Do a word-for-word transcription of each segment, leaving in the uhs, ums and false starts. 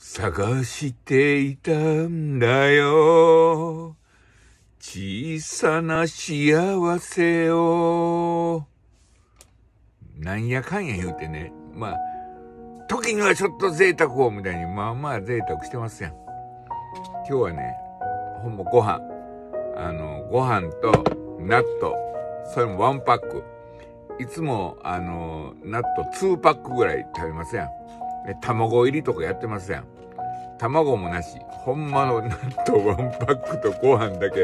探していたんだよ。小さな幸せを。なんやかんや言うてね。まあ、時にはちょっと贅沢をみたいに、まあまあ贅沢してますやん。今日はね、ほんまご飯。あの、ご飯と納豆。それもワンパック。いつも、あの、納豆ツーパックぐらい食べますやん。で卵入りとかやってますやん。卵もなし。ほんまの納豆ワンパックとご飯だけ。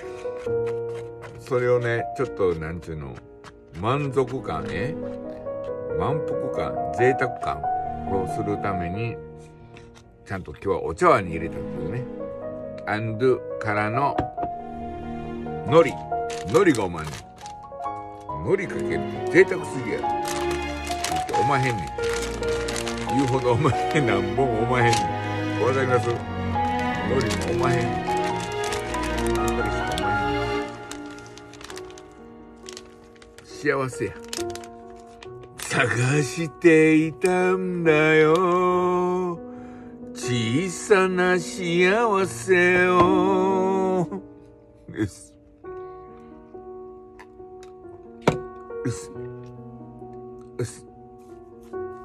それをね、ちょっと、なんちゅうの、満足感、え満腹感、贅沢感をするために、ちゃんと今日はお茶碗に入れたんですよね。アンドゥからの、海苔。海苔がおまんねん。海苔かけると贅沢すぎやろ。おまへんねん。言うほどおまへんなんぼもおまへんねん。わかります？海苔もおまへんねん。海苔しかおまへんねん。幸せや。探していたんだよ。小さな幸せを。です。うす。うす。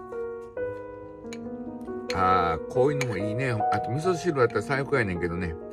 ああ、こういうのもいいね。あと味噌汁だったら最高やねんけどね。